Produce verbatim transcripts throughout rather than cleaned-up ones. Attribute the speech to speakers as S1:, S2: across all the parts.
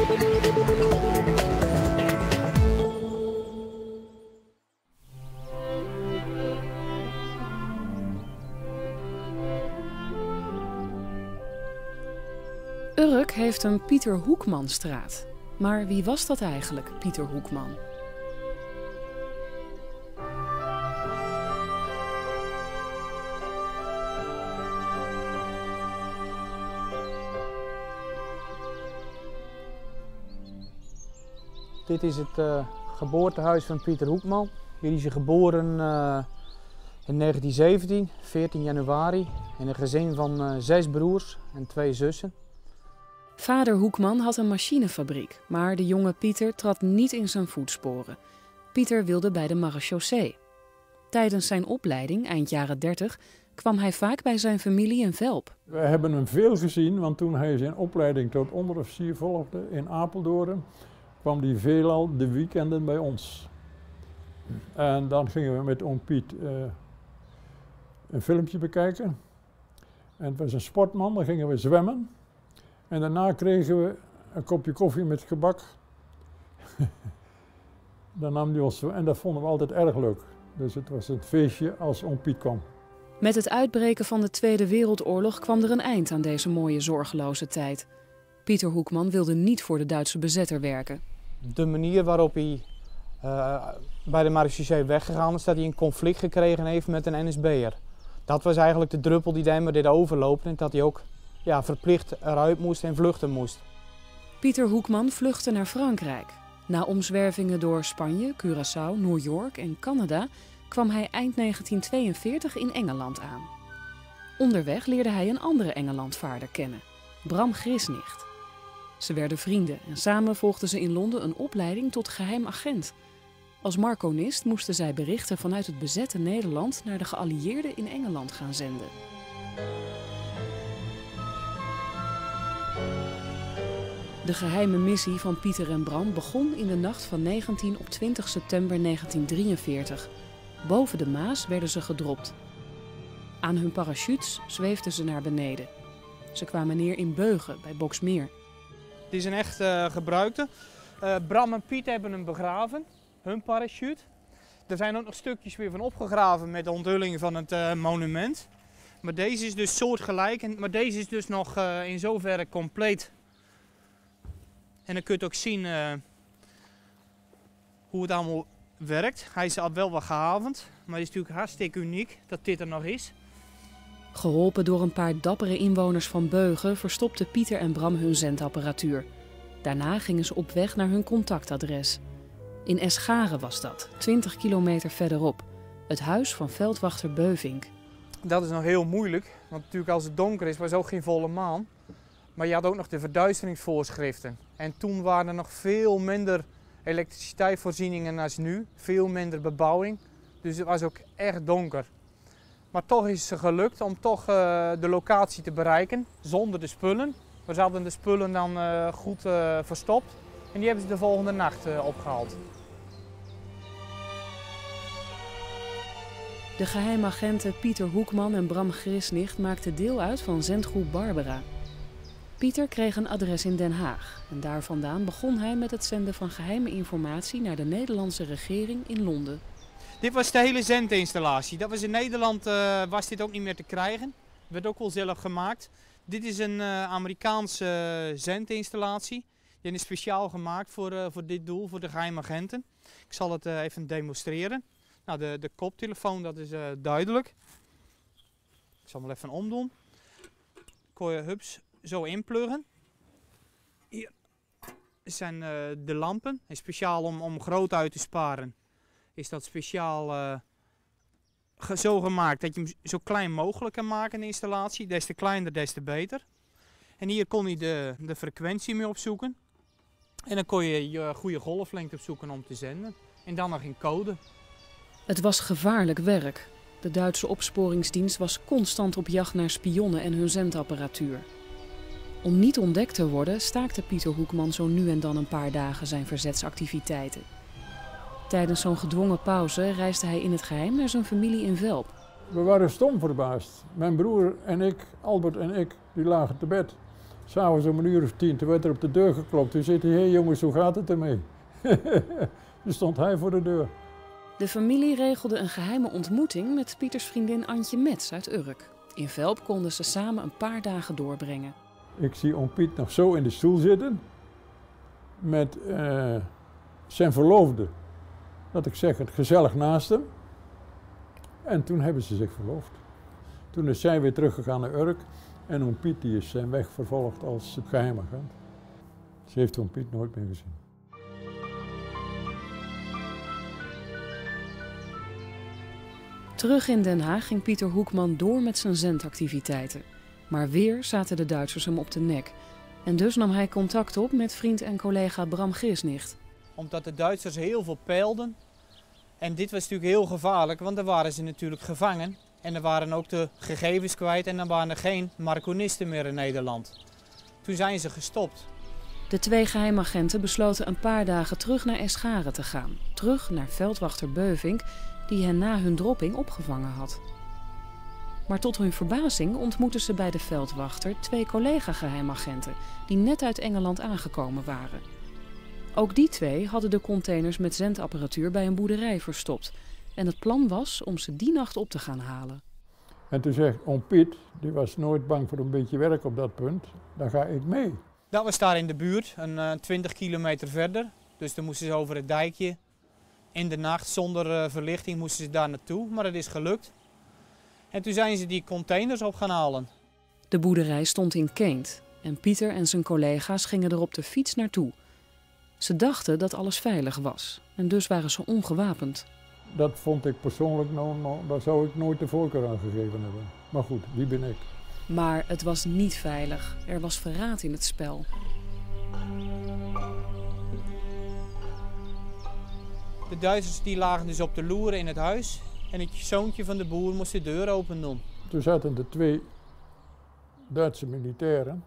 S1: Urk heeft een Pieter Hoekmanstraat. Maar wie was dat eigenlijk, Pieter Hoekman?
S2: Dit is het uh, geboortehuis van Pieter Hoekman. Hier is hij geboren uh, in negentien zeventien, veertien januari, in een gezin van uh, zes broers en twee zussen.
S1: Vader Hoekman had een machinefabriek, maar de jonge Pieter trad niet in zijn voetsporen. Pieter wilde bij de marechaussee. Tijdens zijn opleiding, eind jaren dertig, kwam hij vaak bij zijn familie in Velp.
S3: We hebben hem veel gezien, want toen hij zijn opleiding tot onderofficier volgde in Apeldoorn, kwam hij veelal de weekenden bij ons. En dan gingen we met oom Piet uh, een filmpje bekijken. En het was een sportman, dan gingen we zwemmen. En daarna kregen we een kopje koffie met gebak. Dan nam hij ons, en dat vonden we altijd erg leuk. Dus het was het feestje als oom Piet kwam.
S1: Met het uitbreken van de Tweede Wereldoorlog kwam er een eind aan deze mooie zorgeloze tijd. Pieter Hoekman wilde niet voor de Duitse bezetter werken.
S2: De manier waarop hij uh, bij de marechaussee weggegaan is, dat hij een conflict gekregen heeft met een N S B'er. Dat was eigenlijk de druppel die hem deed overlopen en dat hij ook ja, verplicht eruit moest en vluchten moest.
S1: Pieter Hoekman vluchtte naar Frankrijk. Na omzwervingen door Spanje, Curaçao, New York en Canada kwam hij eind negentien tweeënveertig in Engeland aan. Onderweg leerde hij een andere Engelandvaarder kennen, Bram Grisnicht. Ze werden vrienden en samen volgden ze in Londen een opleiding tot geheim agent. Als marconist moesten zij berichten vanuit het bezette Nederland naar de geallieerden in Engeland gaan zenden. De geheime missie van Pieter en Bram begon in de nacht van negentien op twintig september negentien drieënveertig. Boven de Maas werden ze gedropt. Aan hun parachutes zweefden ze naar beneden. Ze kwamen neer in Beugen bij Boxmeer.
S2: Het is een echt uh, gebruikte. Uh, Bram en Piet hebben hem begraven, hun parachute. Er zijn ook nog stukjes weer van opgegraven met de onthulling van het uh, monument. Maar deze is dus soortgelijk, maar deze is dus nog uh, in zoverre compleet. En dan kun je ook zien uh, hoe het allemaal werkt. Hij is al wel wat gehavend, maar het is natuurlijk hartstikke uniek dat dit er nog is.
S1: Geholpen door een paar dappere inwoners van Beugen verstopten Pieter en Bram hun zendapparatuur. Daarna gingen ze op weg naar hun contactadres. In Escharen was dat, twintig kilometer verderop. Het huis van veldwachter Beuvink.
S2: Dat is nog heel moeilijk, want natuurlijk als het donker is was ook geen volle maan. Maar je had ook nog de verduisteringsvoorschriften. En toen waren er nog veel minder elektriciteitsvoorzieningen als nu. Veel minder bebouwing. Dus het was ook echt donker. Maar toch is het gelukt om toch uh, de locatie te bereiken zonder de spullen. We hadden de spullen dan uh, goed uh, verstopt. En die hebben ze de volgende nacht uh, opgehaald.
S1: De geheimagenten Pieter Hoekman en Bram Grisnicht maakten deel uit van zendgroep Barbara. Pieter kreeg een adres in Den Haag en daar vandaan begon hij met het zenden van geheime informatie naar de Nederlandse regering in Londen.
S2: Dit was de hele zendinstallatie. Dat was in Nederland uh, was dit ook niet meer te krijgen. Werd ook wel zelf gemaakt. Dit is een uh, Amerikaanse uh, zendinstallatie. Die is speciaal gemaakt voor, uh, voor dit doel, voor de geheimagenten. Ik zal het uh, even demonstreren. Nou, de, de koptelefoon, dat is uh, duidelijk. Ik zal hem even omdoen. Kon je hups zo inpluggen. Hier zijn uh, de lampen. En speciaal om, om groot uit te sparen is dat speciaal uh, zo gemaakt dat je hem zo klein mogelijk kan maken in de installatie. Des te kleiner, des te beter. En hier kon je de, de frequentie mee opzoeken. En dan kon je je goede golflengte opzoeken om te zenden. En dan nog in code.
S1: Het was gevaarlijk werk. De Duitse opsporingsdienst was constant op jacht naar spionnen en hun zendapparatuur. Om niet ontdekt te worden staakte Pieter Hoekman zo nu en dan een paar dagen zijn verzetsactiviteiten. Tijdens zo'n gedwongen pauze reisde hij in het geheim naar zijn familie in Velp.
S3: We waren stom verbaasd. Mijn broer en ik, Albert en ik, die lagen te bed. S'avonds om een uur of tien, toen werd er op de deur geklopt. Toen zei hij, hé hey jongens, hoe gaat het ermee? Toen stond hij voor de deur.
S1: De familie regelde een geheime ontmoeting met Pieters vriendin Antje Metz uit Urk. In Velp konden ze samen een paar dagen doorbrengen.
S3: Ik zie oom Piet nog zo in de stoel zitten met uh, zijn verloofde. Dat ik zeg, het gezellig naast hem. En toen hebben ze zich verloofd. Toen is zij weer teruggegaan naar Urk en oom Piet die is zijn weg vervolgd als geheimagent. Ze heeft oom Piet nooit meer gezien.
S1: Terug in Den Haag ging Pieter Hoekman door met zijn zendactiviteiten. Maar weer zaten de Duitsers hem op de nek. En dus nam hij contact op met vriend en collega Bram Grisnicht.
S2: Omdat de Duitsers heel veel peilden. En dit was natuurlijk heel gevaarlijk, want dan waren ze natuurlijk gevangen. En er waren ook de gegevens kwijt en dan waren er geen marconisten meer in Nederland. Toen zijn ze gestopt.
S1: De twee geheimagenten besloten een paar dagen terug naar Escharen te gaan. Terug naar veldwachter Beuvink, die hen na hun dropping opgevangen had. Maar tot hun verbazing ontmoetten ze bij de veldwachter twee collega-geheimagenten die net uit Engeland aangekomen waren. Ook die twee hadden de containers met zendapparatuur bij een boerderij verstopt. En het plan was om ze die nacht op te gaan halen.
S3: En toen zegt oom Piet, die was nooit bang voor een beetje werk op dat punt, dan ga ik mee.
S2: Dat was daar in de buurt, een uh, twintig kilometer verder. Dus dan moesten ze over het dijkje. In de nacht zonder uh, verlichting moesten ze daar naartoe, maar het is gelukt. En toen zijn ze die containers op gaan halen.
S1: De boerderij stond in Keent en Pieter en zijn collega's gingen er op de fiets naartoe. Ze dachten dat alles veilig was en dus waren ze ongewapend.
S3: Dat vond ik persoonlijk, nou, nou, daar zou ik nooit de voorkeur aan gegeven hebben. Maar goed, wie ben ik?
S1: Maar het was niet veilig. Er was verraad in het spel.
S2: De Duitsers die lagen dus op de loer in het huis en het zoontje van de boer moest de deur open doen.
S3: Toen zaten de twee Duitse militairen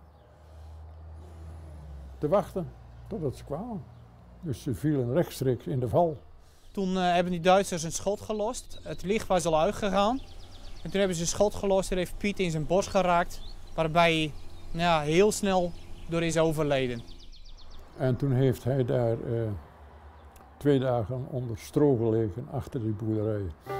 S3: te wachten totdat ze kwamen. Dus ze vielen rechtstreeks in de val.
S2: Toen uh, hebben die Duitsers een schot gelost. Het licht was al uitgegaan. En toen hebben ze een schot gelost en heeft Piet in zijn borst geraakt. Waarbij hij nou ja, heel snel door is overleden.
S3: En toen heeft hij daar uh, twee dagen onder stro gelegen achter die boerderij.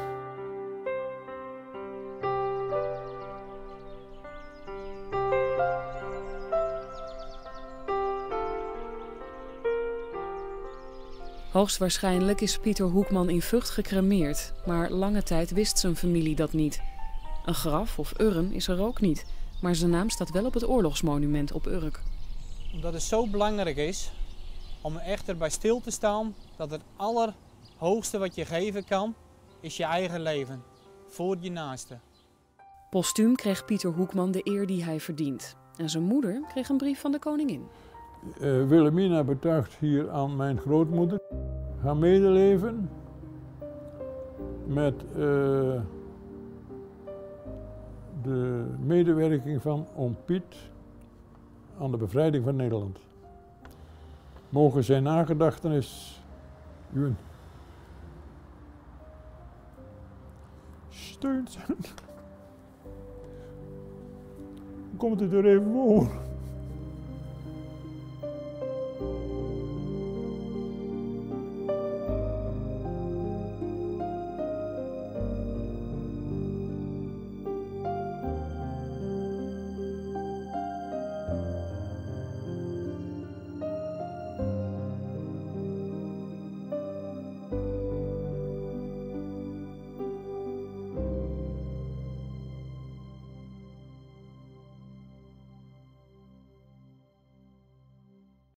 S1: Hoogstwaarschijnlijk is Pieter Hoekman in Vught gecremeerd, maar lange tijd wist zijn familie dat niet. Een graf of urn is er ook niet, maar zijn naam staat wel op het oorlogsmonument op Urk.
S2: Omdat het zo belangrijk is om echt erbij stil te staan dat het allerhoogste wat je geven kan, is je eigen leven, voor je naaste.
S1: Postuum kreeg Pieter Hoekman de eer die hij verdient. En zijn moeder kreeg een brief van de koningin.
S3: Uh, Wilhelmina betuigt hier aan mijn grootmoeder haar medeleven met uh, de medewerking van oom Piet aan de bevrijding van Nederland. Mogen zijn nagedachtenis u steun zijn. Komt het er even voor?